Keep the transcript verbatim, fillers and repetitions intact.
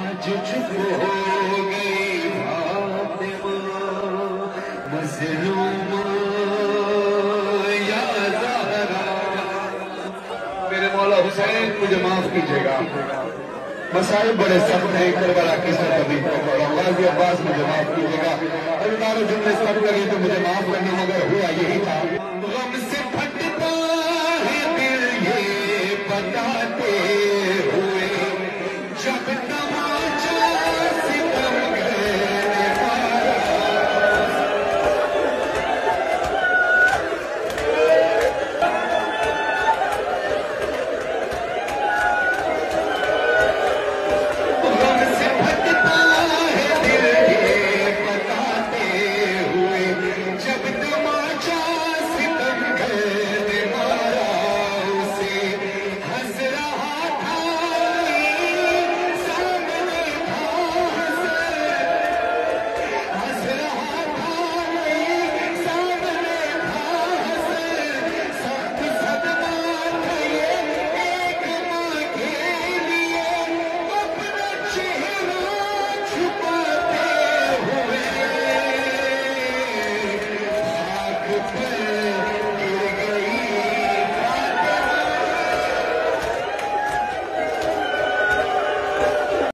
आज चुप हो गई फातिमा मज़लूम या ज़हरा। मेरे मौला हुसैन मुझे माफ कीजिएगा, मसाइल बड़े सख्त हैं, करबला की सरजमीन पर पढ़ा हूँ। गाज़ी अब्बास मुझे माफ कीजिएगा, अल्लाह ने जुमले सब लगे तो मुझे माफ करना, मगर हुआ यही था।